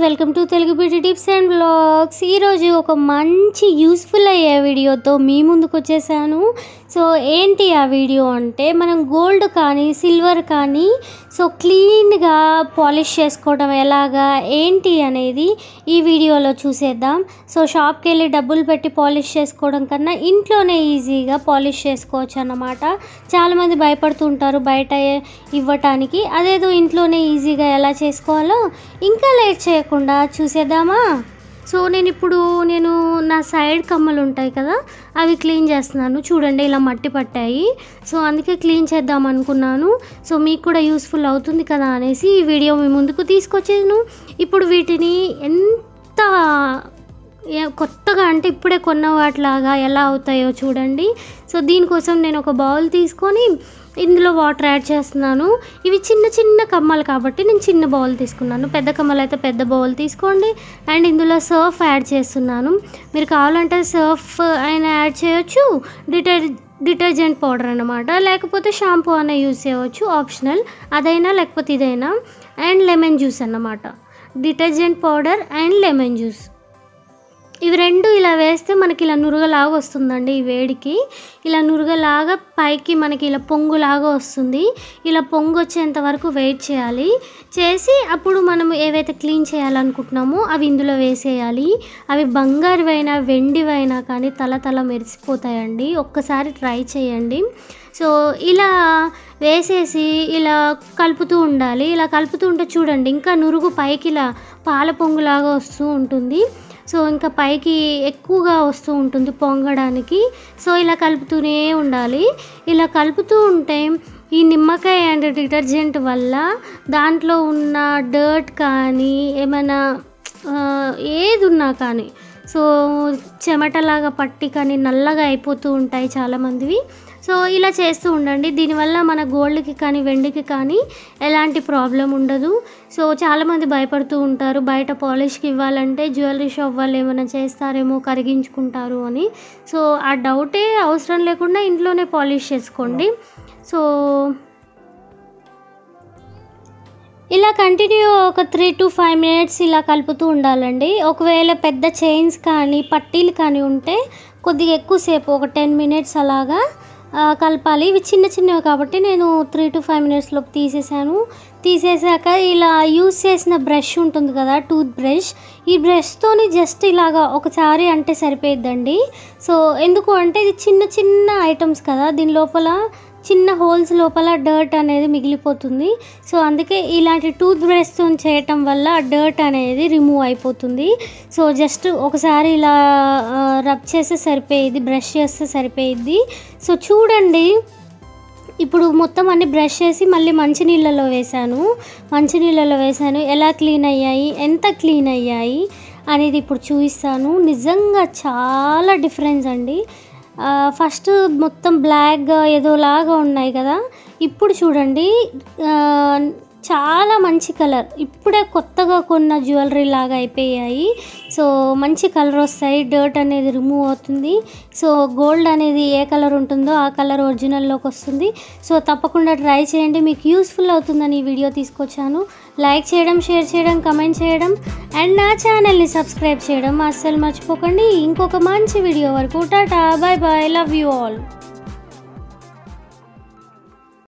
Welcome to Telugu beauty tips and vlogs. ఈరోజు ఒక మంచి యూస్ఫుల్ అయ్యే వీడియోతో మీ ముందుకు వచ్చేసాను. సో ఏంటి ఆ వీడియో అంటే, మనం గోల్డ్ కానీ సిల్వర్ కానీ క్లీన్గా పాలిష్ చేసుకోవడం ఎలాగా ఏంటి అనేది ఈ వీడియోలో చూసేద్దాం. షాప్కి వెళ్ళి డబ్బులు పెట్టి పాలిష్ చేసుకోవడం కన్నా ఇంట్లోనే ఈజీగా పాలిష్ చేసుకోవచ్చు అన్నమాట. చాలామంది భయపడుతూ ఉంటారు బయట ఇవ్వటానికి, అదేదో ఇంట్లోనే ఈజీగా ఎలా చేసుకోవాలో ఇంకా లేట్ చేయకుండా చూసేద్దామా. నేను నా సైడ్ కమ్మలు ఉంటాయి కదా, అవి క్లీన్ చేస్తున్నాను. చూడండి, ఇలా మట్టి పట్టాయి. అందుకే క్లీన్ చేద్దాం అనుకున్నాను. మీకు కూడా యూస్ఫుల్ అవుతుంది కదా అనేసి ఈ వీడియో మీ ముందుకు తీసుకొచ్చాను. ఇప్పుడు వీటిని ఎంత కొత్తగా అంటే ఇప్పుడే కొన్న వాటిలాగా ఎలా అవుతాయో చూడండి. దీనికోసం నేను ఒక బౌల్ తీసుకొని ఇందులో వాటర్ యాడ్ చేస్తున్నాను. ఇవి చిన్న చిన్న కమ్మలు కాబట్టి నేను చిన్న బౌల్ తీసుకున్నాను. పెద్ద కమ్మలు అయితే పెద్ద బౌల్ తీసుకోండి. అండ్ ఇందులో సర్ఫ్ యాడ్ చేస్తున్నాను. మీరు కావాలంటే సర్ఫ్ అయినా యాడ్ చేయొచ్చు, డిటర్జెంట్ పౌడర్ అన్నమాట, లేకపోతే షాంపూ అయినా యూజ్ చేయవచ్చు, ఆప్షనల్. అదైనా లేకపోతే ఇదైనా. అండ్ లెమన్ జ్యూస్ అన్నమాట, detergent powder and lemon juice. ఇవి రెండు ఇలా వేస్తే మనకి ఇలా నురగలాగా వస్తుందండి. ఈ వేడికి ఇలా నురగలాగా పైకి మనకి ఇలా పొంగులాగా వస్తుంది. ఇలా పొంగు వచ్చేంత వరకు వెయిట్ చేయాలి. చేసి అప్పుడు మనం ఏవైతే క్లీన్ చేయాలనుకుంటున్నామో అవి ఇందులో వేసేయాలి. అవి బంగారువైనా వెండివైనా కానీ తల మెరిసిపోతాయండి. ఒక్కసారి ట్రై చేయండి. ఇలా వేసేసి ఇలా కలుపుతూ ఉండాలి. ఇలా కలుపుతూ ఉంటే చూడండి, ఇంకా నురుగు పైకి ఇలా పాల పొంగులాగా వస్తూ ఉంటుంది. ఇంకా పైకి ఎక్కువగా వస్తూ ఉంటుంది పొంగడానికి. ఇలా కలుపుతూనే ఉండాలి. ఇలా కలుపుతూ ఉంటే ఈ నిమ్మకాయ అండ్ డిటర్జెంట్ వల్ల దాంట్లో ఉన్న డర్ట్ కానీ ఏమైనా ఏది ఉన్నా కానీ చెమటలాగా పట్టి కానీ నల్లగా అయిపోతూ ఉంటాయి చాలామందివి. ఇలా చేస్తూ ఉండండి. దీనివల్ల మన గోల్డ్కి కానీ వెండికి కానీ ఎలాంటి ప్రాబ్లం ఉండదు. చాలామంది భయపడుతూ ఉంటారు బయట పాలిష్కి ఇవ్వాలంటే జ్యువెలరీ షాప్ వాళ్ళు ఏమైనా చేస్తారేమో, కరిగించుకుంటారు అని. ఆ డౌటే అవసరం లేకుండా ఇంట్లోనే పాలిష్ చేసుకోండి. ఇలా కంటిన్యూ ఒక 3 to 5 minutes ఇలా కలుపుతూ ఉండాలండి. ఒకవేళ పెద్ద చైన్స్ కానీ పట్టీలు కానీ ఉంటే కొద్దిగా ఎక్కువసేపు ఒక 10 minutes అలాగా కలపాలి. ఇవి చిన్న చిన్నవి కాబట్టి నేను 3 to 5 minutes లోపు తీసేసాక ఇలా యూస్ చేసిన బ్రష్ ఉంటుంది కదా, టూత్ బ్రష్, ఈ బ్రష్తోని జస్ట్ ఇలాగా ఒకసారి అంటే సరిపోయిద్దండి. ఎందుకు అంటే ఇది చిన్న చిన్న ఐటమ్స్ కదా, దీని లోపల చిన్న హోల్స్ లోపల డర్ట్ అనేది మిగిలిపోతుంది. అందుకే ఇలాంటి టూత్ బ్రష్తో చేయటం వల్ల డర్ట్ అనేది రిమూవ్ అయిపోతుంది. జస్ట్ ఒకసారి ఇలా రబ్ చేస్తే సరిపోయిద్ది, బ్రష్ చేస్తే సరిపోయిద్ది. చూడండి, ఇప్పుడు మొత్తం అన్ని బ్రష్ చేసి మళ్ళీ మంచినీళ్ళలో వేసాను. ఎలా క్లీన్ అయ్యాయి, ఎంత క్లీన్ అయ్యాయి అనేది ఇప్పుడు చూపిస్తాను. నిజంగా చాలా డిఫరెన్స్ అండి. ఫస్ట్ మొత్తం బ్లాక్గా ఏదోలాగా ఉన్నాయి కదా, ఇప్పుడు చూడండి చాలా మంచి కలర్. ఇప్పుడే కొత్తగా కొన్న జ్యువెలరీ లాగా అయిపోయాయి. మంచి కలర్ వస్తాయి, డర్ట్ అనేది రిమూవ్ అవుతుంది. గోల్డ్ అనేది ఏ కలర్ ఉంటుందో ఆ కలర్ ఒరిజినల్లోకి వస్తుంది. తప్పకుండా ట్రై చేయండి. మీకు యూస్ఫుల్ అవుతుందని ఈ వీడియో తీసుకొచ్చాను. లైక్ చేయడం, షేర్ చేయడం, కమెంట్ చేయడం అండ్ నా ఛానల్ని సబ్స్క్రైబ్ చేయడం అస్సలు మర్చిపోకండి. ఇంకొక మంచి వీడియో వరకు tata, bye bye, love you all.